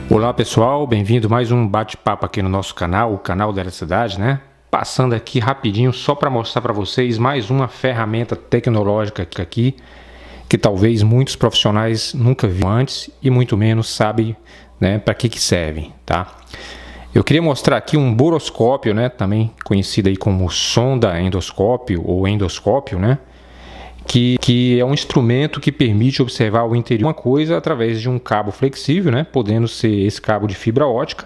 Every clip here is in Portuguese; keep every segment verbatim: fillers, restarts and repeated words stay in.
Olá pessoal, bem-vindo a mais um bate-papo aqui no nosso canal, o canal da Eletricidade, né? Passando aqui rapidinho só para mostrar para vocês mais uma ferramenta tecnológica aqui que talvez muitos profissionais nunca viram antes e muito menos sabem, né, para que que serve, tá? Eu queria mostrar aqui um boroscópio, né, também conhecido aí como sonda endoscópio ou endoscópio, né? Que, que é um instrumento que permite observar o interior de uma coisa através de um cabo flexível, né, podendo ser esse cabo de fibra ótica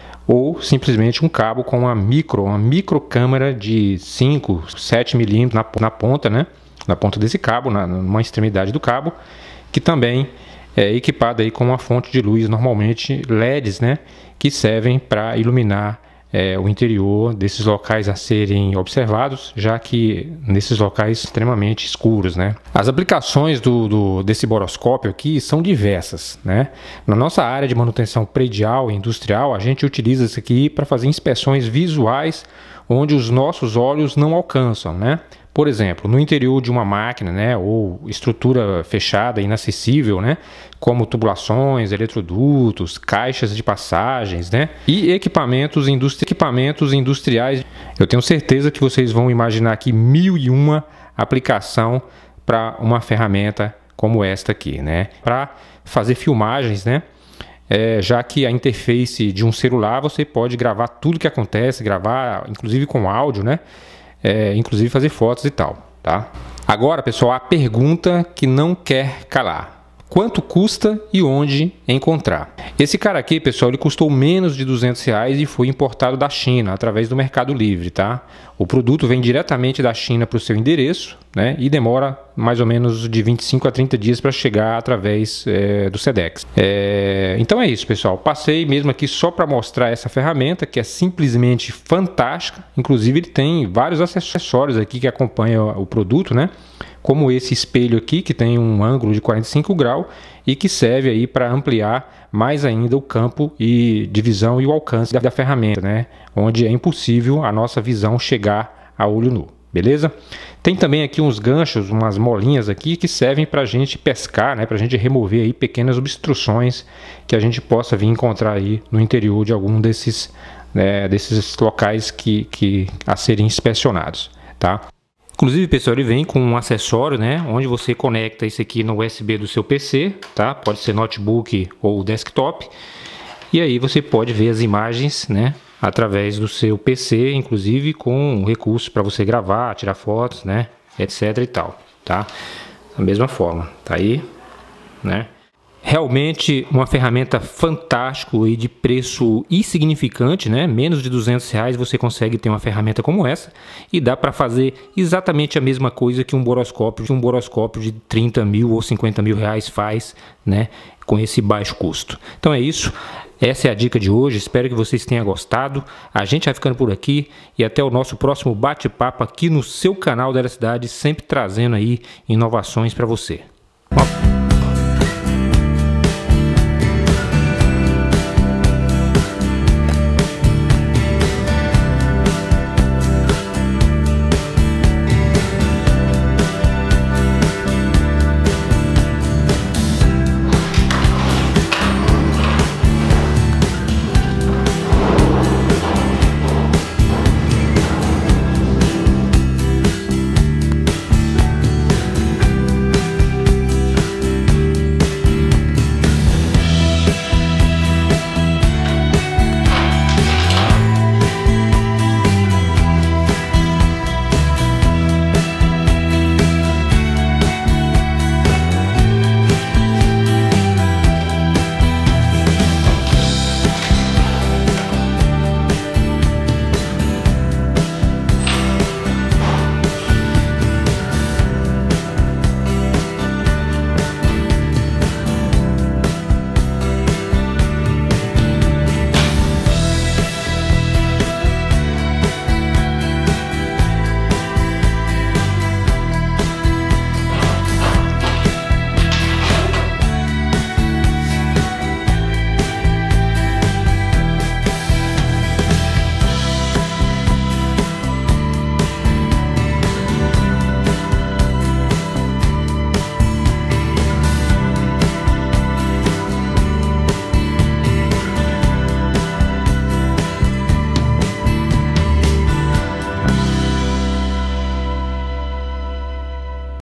ou simplesmente um cabo com uma micro, uma micro câmera de cinco, sete milímetros na, na ponta, né, na ponta desse cabo, na, numa extremidade do cabo, que também é equipada aí com uma fonte de luz, normalmente L E Ds, né, que servem para iluminar É, o interior desses locais a serem observados, já que nesses locais extremamente escuros, né? As aplicações do, do, desse boroscópio aqui são diversas, né? Na nossa área de manutenção predial e industrial, a gente utiliza isso aqui para fazer inspeções visuais onde os nossos olhos não alcançam, né? Por exemplo, no interior de uma máquina, né, ou estrutura fechada, inacessível, né, como tubulações, eletrodutos, caixas de passagens, né, e equipamentos, industri equipamentos industriais. Eu tenho certeza que vocês vão imaginar aqui mil e uma aplicação para uma ferramenta como esta aqui, né, para fazer filmagens, né. É, já que a interface de um celular você pode gravar tudo que acontece, gravar inclusive com áudio, né? É, inclusive fazer fotos e tal, tá? Agora, pessoal, a pergunta que não quer calar: quanto custa e onde encontrar? Esse cara aqui, pessoal, ele custou menos de duzentos reais e foi importado da China através do Mercado Livre, tá? O produto vem diretamente da China para o seu endereço, né? E demora mais ou menos de vinte e cinco a trinta dias para chegar através é, do Sedex. É, então é isso, pessoal. Passei mesmo aqui só para mostrar essa ferramenta que é simplesmente fantástica. Inclusive ele tem vários acessórios aqui que acompanham o produto, né? Como esse espelho aqui que tem um ângulo de quarenta e cinco graus e que serve aí para ampliar mais ainda o campo e de visão e o alcance da, da ferramenta, né? Onde é impossível a nossa visão chegar a olho nu, beleza? Tem também aqui uns ganchos, umas molinhas aqui que servem para a gente pescar, né? Para a gente remover aí pequenas obstruções que a gente possa vir encontrar aí no interior de algum desses, né, desses locais que, que a serem inspecionados, tá? Inclusive, pessoal, ele vem com um acessório, né, onde você conecta isso aqui no U S B do seu P C, tá? Pode ser notebook ou desktop. E aí você pode ver as imagens, né, através do seu P C, inclusive com recursos para você gravar, tirar fotos, né, etc e tal, tá? Da mesma forma, tá aí, né? Realmente uma ferramenta fantástica e de preço insignificante, né? Menos de duzentos reais você consegue ter uma ferramenta como essa e dá para fazer exatamente a mesma coisa que um boroscópio, que um boroscópio de trinta mil ou cinquenta mil reais faz, né? Com esse baixo custo. Então é isso. Essa é a dica de hoje. Espero que vocês tenham gostado. A gente vai ficando por aqui e até o nosso próximo bate-papo aqui no seu canal da Eletricidade, sempre trazendo aí inovações para você.